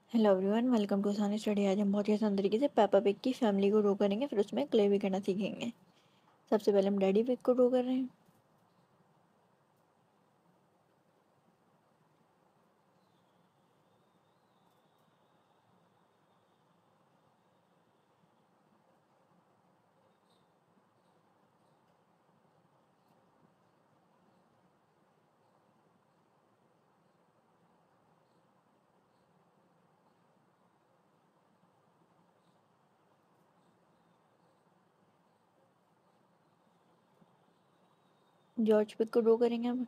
Hello everyone, welcome to Aasani study. आज हम बहुत ही आसान तरीके से पेपा पिग की फैमिली को ड्रॉ करेंगे, फिर उसमें क्ले भी करना सीखेंगे। सबसे पहले हम डैडी पिग को ड्रॉ कर रहे हैं। जॉर्ज पिग को ड्रॉ करेंगे हम।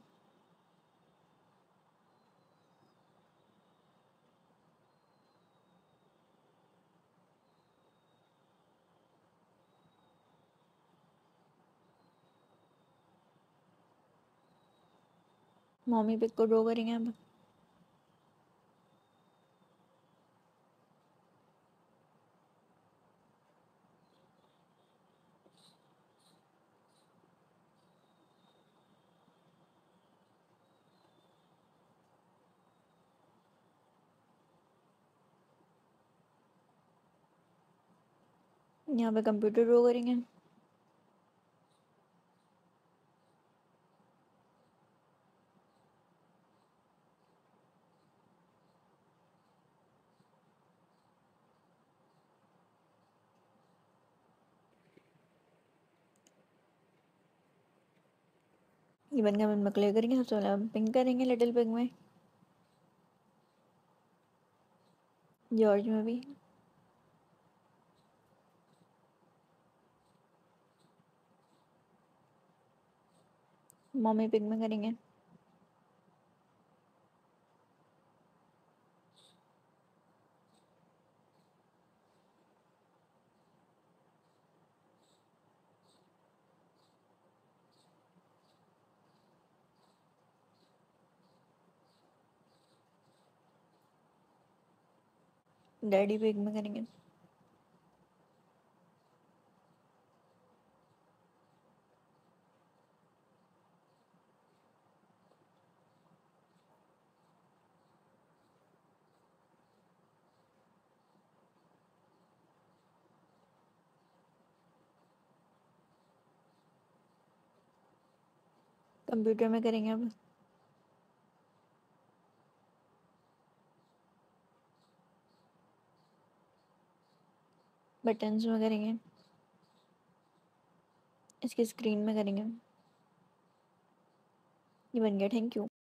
मॉमी पिग को ड्रॉ करेंगे हम। यहाँ पे कंप्यूटर ड्रॉ करेंगे। ये बन गया, हम इनमें क्ले करेंगे। सबसे पहले हम पिंक करेंगे लिटिल पिग में, जॉर्ज में भी, मॉमी पिग में करेंगे। डैडी पिग में करेंगे। कंप्यूटर में करेंगे अब। बटन्स में करेंगे। इसकी स्क्रीन में करेंगे। ये बन गया। Thank you.